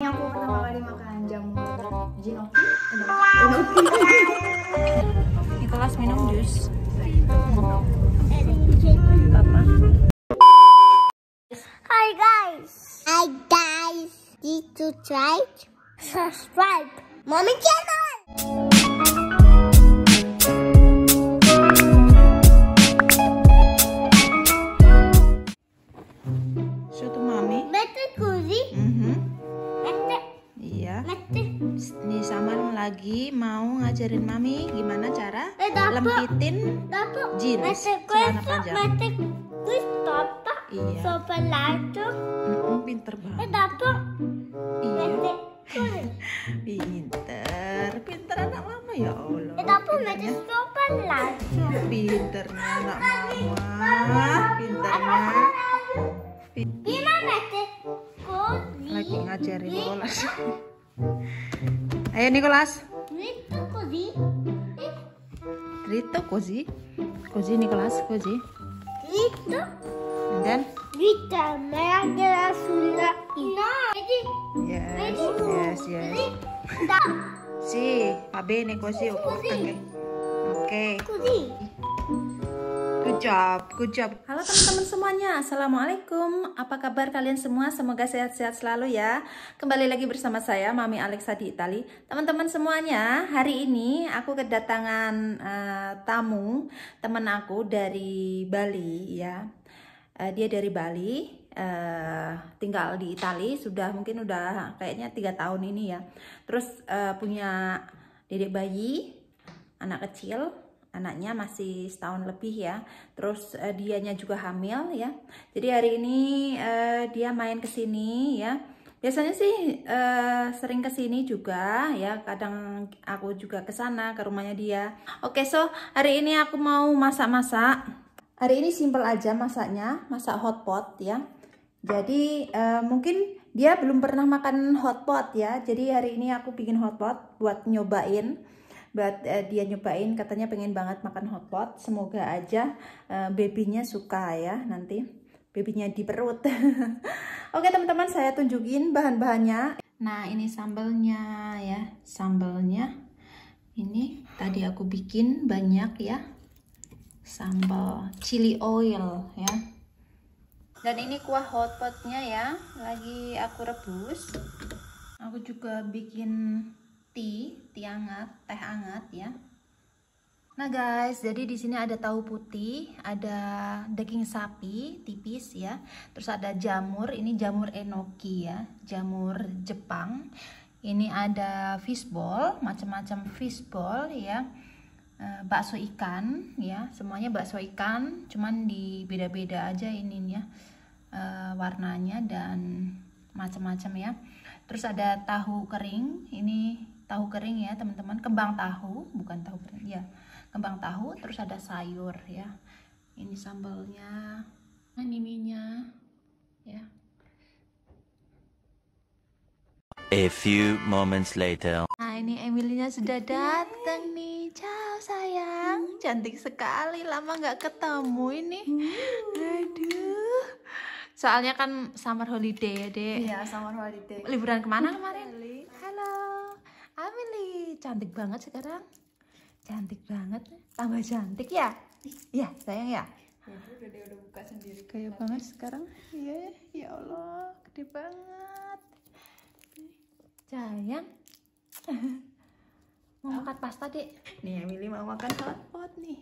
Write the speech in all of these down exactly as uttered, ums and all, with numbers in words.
aku pertama kali makan jamur jinoki. Jinoki. Nicholas minum jus. Papa. Hi guys. Hi guys. Did you try? Subscribe. Mommy channel. Suatu mami. Mete kuzi. Mhm. Mete. Iya. Mete. Nih Samar lagi mau ngajarin mami gimana cara Eh, dapat. lempitin Dapat. jeans Mete celana kuzi. panjang. Mete kuzi papa. Iya. Sopan lado. Mm-mm, pinter Eh banget. dapat. Iya. Mete kuzi. Pinter, pinter anak mama ya Allah. Eh dapat mete Pinternya, sopan lado. pinternya anak mama, pinternya. Gimana mete kuzi? Lagi ngajarin Nicholas. Ayo Nicholas. Itu kuzi. Rito, cozy, cozy Nicholas, cozy. Itu. And then, Vita, merah sulla. No, vedi? yes, yes, yes. Da, Sì, va bene così, Così. ok. Oke, così. good job, good job. Halo teman-teman semuanya, Assalamualaikum. Apa kabar kalian semua? Semoga sehat-sehat selalu ya. Kembali lagi bersama saya, Mami Alexa di Itali. Teman-teman semuanya, hari ini aku kedatangan uh, tamu teman aku dari Bali ya. Uh, dia dari Bali, uh, tinggal di Itali. Sudah mungkin udah kayaknya tiga tahun ini ya. Terus uh, punya dedek bayi, anak kecil. Anaknya masih setahun lebih ya. Terus uh, dianya juga hamil ya. Jadi hari ini uh, dia main ke sini ya. Biasanya sih uh, sering ke sini juga ya. Kadang aku juga ke sana ke rumahnya dia. Oke, so hari ini aku mau masak-masak. Hari ini simple aja masaknya, masak hot pot ya. Jadi uh, mungkin dia belum pernah makan hot pot ya. Jadi hari ini aku bikin hot pot buat nyobain. Buat uh, dia nyobain, katanya pengen banget makan hotpot. Semoga aja uh, babynya suka ya, nanti babynya di perut. Oke teman-teman, saya tunjukin bahan-bahannya. Nah ini sambelnya ya, sambelnya ini tadi aku bikin banyak ya, sambal chili oil ya. Dan ini kuah hotpotnya ya, lagi aku rebus. Aku juga bikin tea, tea hangat, teh hangat ya. Nah guys, jadi di sini ada tahu putih, ada daging sapi tipis ya. Terus ada jamur, ini jamur enoki ya, jamur Jepang. Ini ada fishball, macam-macam fishball ya. E, bakso ikan ya, semuanya bakso ikan, cuman di beda-beda aja ininya e, warnanya dan macam-macam ya. Terus ada tahu kering, ini tahu kering ya teman-teman, kembang tahu, bukan tahu kering ya, kembang tahu. Terus ada sayur ya, ini sambalnya, ini mie-nya ya. A few moments later. Nah ini Emilynya sudah datang nih. Ciao sayang, cantik sekali, lama nggak ketemu ini. Aduh, soalnya kan summer holiday ya dek. Iya, summer holiday. Liburan kemana kemarin? Halo Amelie, cantik banget sekarang. Cantik banget, tambah cantik ya. Iya sayang ya. Ya, udah dia udah buka sendiri. Kayak banget sekarang. Iya, ya Allah, gede banget. Sayang. Mau makan pasta dek. Nih Emily mau makan hotpot nih.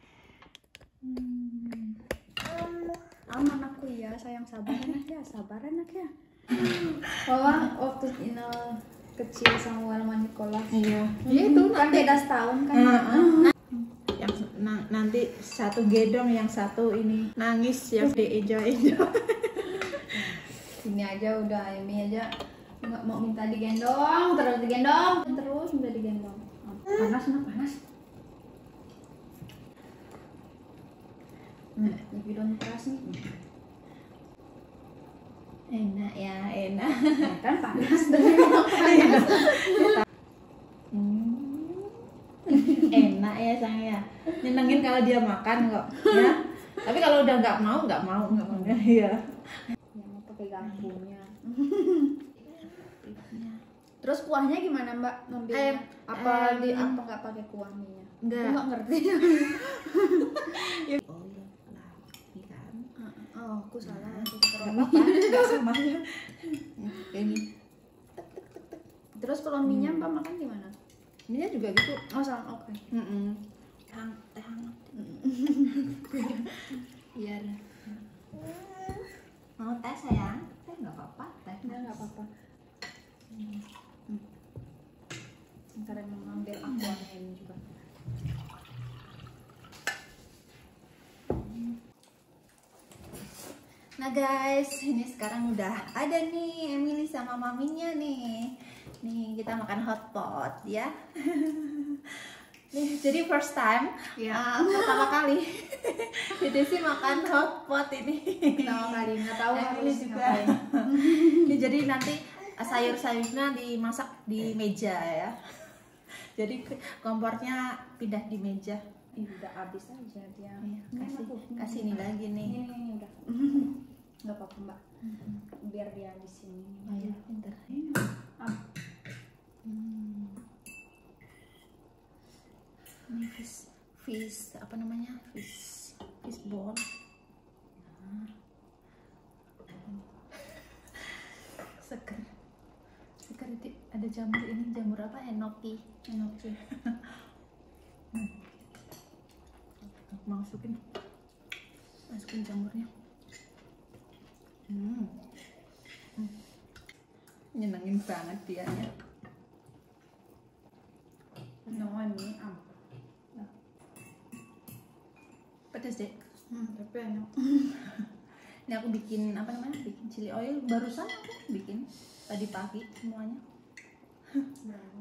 Hmm. Aman aku ya, sayang, sabar anak ya, sabar anak ya. Bahwa waktu Ina kecil sama Walman Nicholas. Iya. Ya itu kan beda setahun kan. Uh, uh. Yang na nanti satu gedong, yang satu ini nangis ya, di enjoy enjoy. Ini aja udah, ini aja nggak mau minta digendong, terus digendong, terus minta digendong. Panas, nak panas. Nah, ini bidon keras nih. Enak ya, enak. Nah, kan panas dari panas. Hmm. Enak ya sang ya. Nyenengin kalau dia makan kok ya. Tapi kalau udah nggak mau, nggak mau, nggak mau ya. Yang pakai garpunya. kuahnya. Terus kuahnya gimana Mbak ngambilnya? Eh, apa em, di apa nggak pakai kuah mie-nya? Enggak. Aku nggak ngerti. Oh iya lah, ini kan. Oh, aku salah. Aku Gak terlalu apa-apa, nggak sama ya. Ini, Terus kalau mie-nya Mbak makan gimana? ini juga gitu. Oh, sama. Oke. Mm-mm. Hang, teh hangat. Biar. Mau teh sayang? Teh nggak apa-apa, teh. Enggak, nggak apa-apa. Ntar mau ngambil aquanya ini juga. Nah guys, ini sekarang udah ada nih Emily sama maminya nih. Nih kita makan hotpot ya. Nih, jadi first time, Iya. uh, pertama kali Dede sih makan hotpot ini. Pertama kali nggak tahu Emily harus juga. ngapain. Nih, jadi nanti uh, sayur-sayurnya dimasak di meja ya. Jadi ke- kompornya pindah di meja. Ini udah habis aja dia. Iya, Ini kasih aku. kasih ini lagi nih. Ini, ini, ini udah. Nggak apa-apa Mbak. Biar dia di sini. Ayo, pintar. Ah, Hmm. Ini fish, fish apa namanya? Fish, fish ball. Nah. Seger, seger itu ada jamur ini jamur apa? Enoki, enoki. Hmm. Masukin, masukin jamurnya. Hmm. Hmm. Nyenengin banget dia ya. no, ini am. Pedas deh. Hmm, tapi enak. Ini aku bikin apa namanya? Bikin chili oil barusan aku bikin tadi pagi semuanya. Berapa?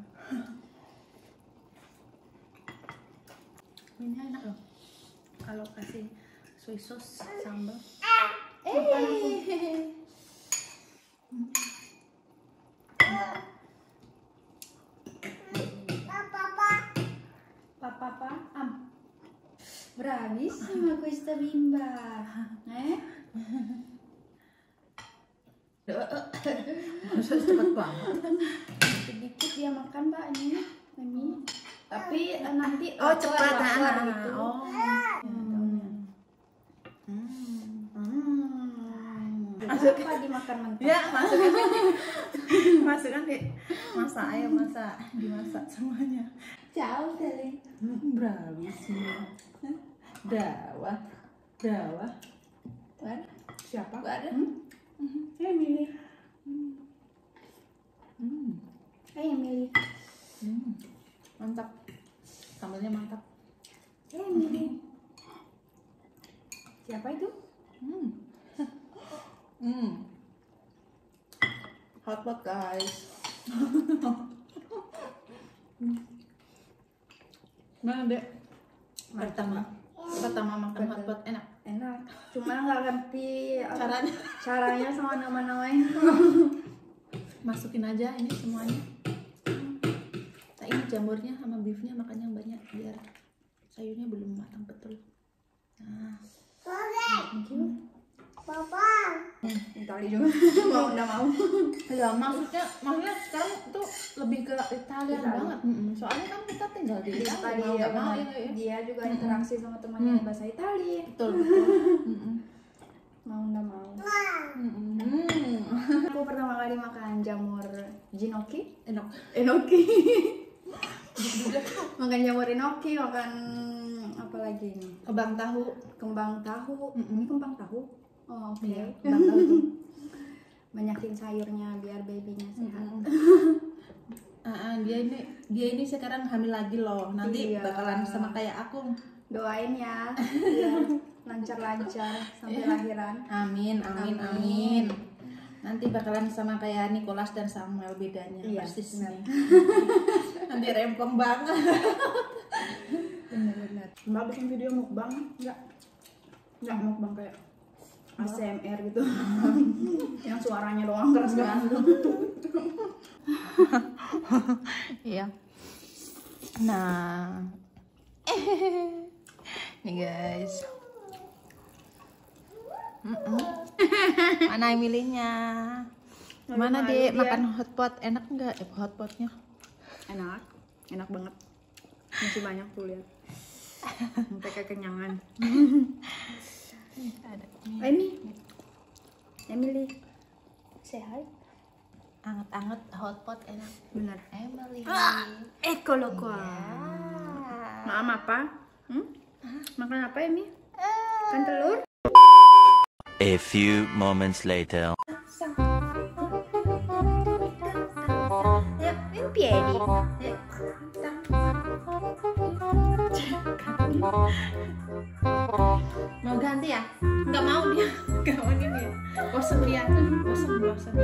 Ini enak loh. Kalau kasih soy sauce sambal. Eh. Papa am. Bravissima questa bimba. Eh? Masa cepet banget. Sedikit dia makan Mbak ini. Ini. Tapi eh, nanti Oh lapar, cepat lapar nah. gitu. Oh. Hmm. Hmm. Hmm. Apa dimakan mentah? Ya masukin masukkan di masak ayo masak dimasak semuanya. Jauh kali. Bravissima. Dawa, dawa. Kan? Siapa? Gak ada. Hmm? Eh Emily. Hmm. Eh Emily. Hmm. Mantap. Sambalnya mantap. Eh Emily. Siapa itu? Hmm. Hmm. Hotpot guys. Mana dek? Pertama, pertama makan hotpot enak. Enak. Cuma nggak ngerti apa- Caranya caranya sama nama-namanya. masukin aja ini semuanya. Nah ini jamurnya sama beefnya makan yang banyak biar sayurnya belum matang betul. Nah, Thank you. Papa. Itali juga. Mau udah mau. ya maksudnya maksudnya sekarang tuh lebih ke Italian Itali. banget. Mm-mm. Soalnya kan kita tinggal di Di Italia, Italia mau nggak mau benar. ya, ya. Dia juga interaksi sama temannya bahasa Italia. Betul betul. Mm-mm. Mau udah mau. Mm-mm. Hmm. Aku pertama kali makan jamur gnocchi. Enak. Enoki. Makan jamur enoki, makan apa lagi ini? Kembang tahu. Kembang tahu. Mm-mm. Ini kembang tahu. Oh, oke. Iya, kembang tahu tuh. Banyakin sayurnya biar babynya sehat. Mm-mm. Ah, ah, dia ini dia ini sekarang hamil lagi loh. Nanti Iya. bakalan sama kayak aku. Doain ya, biar lancar-lancar sampai lahiran. Amin, amin, amin. Nanti bakalan sama kayak Nicholas dan Samuel bedanya Iya, persis benar. nih. Nanti rempong banget. Benar-benar. Mbak bikin video mukbang enggak? Enggak mukbang kayak A S M R gitu. Yang suaranya doang keras banget. Iya. Nah, nih guys. Mm-mm. Mana Emilinya? Mana malu dek dia. makan hotpot enak nggak? Eh, hotpotnya Enak, enak banget. Masih banyak tuh lihat. Sampai kekenyangan. ada Emi, Emily, say hi. anget-anget hotpot enak. Bener. Emily. Eh kalau gua. Ya. Maam apa? Hmm? Makan apa Emi? Kan telur? A few moments later. Ya, ini piedi. Ya. Mau ganti ya? Nggak mau dia. Nggak mau gini ya. Bosan dia. Bosan, bosan.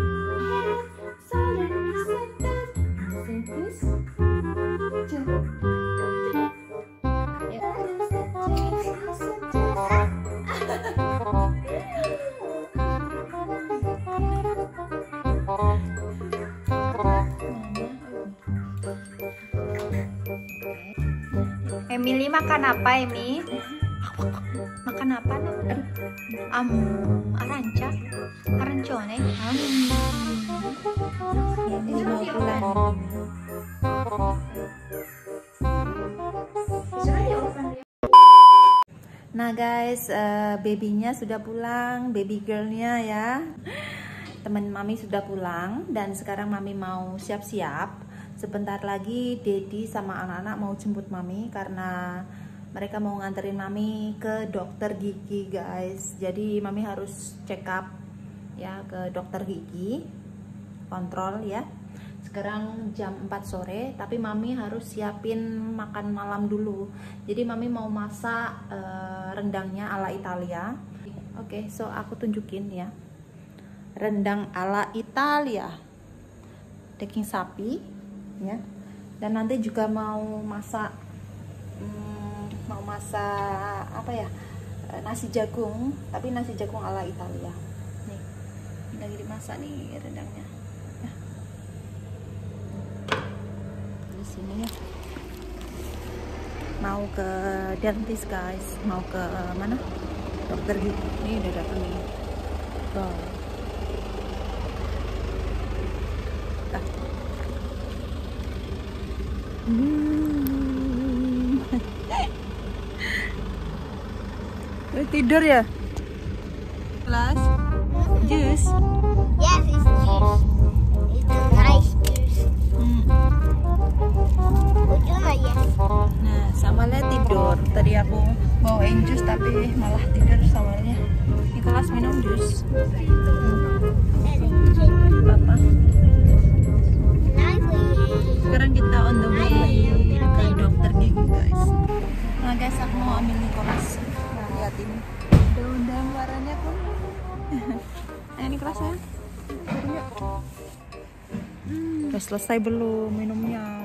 Emily makan apa Emi? Makan apa? Aduh. Um, aranca, arancione. Emily mau pulang. Nah guys, uh, babynya sudah pulang, baby girlnya ya. Temen mami sudah pulang dan sekarang mami mau siap-siap. Sebentar lagi Dedi sama anak-anak mau jemput mami karena mereka mau nganterin mami ke dokter gigi guys. Jadi mami harus check up ya ke dokter gigi, kontrol ya. Sekarang jam empat sore, tapi mami harus siapin makan malam dulu. Jadi mami mau masak uh, rendangnya ala Italia. Oke, okay, so aku tunjukin ya. Rendang ala Italia. Daging sapi ya. Dan nanti juga mau masak hmm, mau masak apa ya? Nasi jagung, tapi nasi jagung ala Italia. Nih. Lagi dimasak nih rendangnya. Sini ya. Mau ke dentist guys, mau ke mana? Dokter gigi. Ini udah datang nih. Wow. Ah. Hmm. Tidur ya? Kelas? Jus? Yes, it's juice. It's a nice juice. Hmm. Ujungnya yes. Nah, Samuelnya tidur. Tadi aku bawain jus tapi malah tidur Samuelnya. Nicholas minum jus. Papa. Sekarang kita on the way ke dokter gigi guys. Nah guys, aku mau ambil Nicholas. Nah, lihat ini. Daun-daun warnanya pun. Ayo Nicholas ya. Hmm. Udah selesai belum minumnya?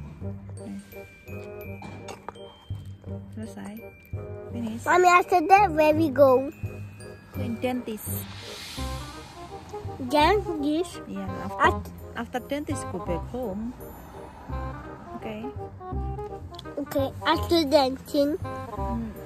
Selesai. Finish. Mommy, after that, where we go? To dentist. Dentist. Yeah, after, after dentist go back home. Okay. Okay, after dancing. Hmm.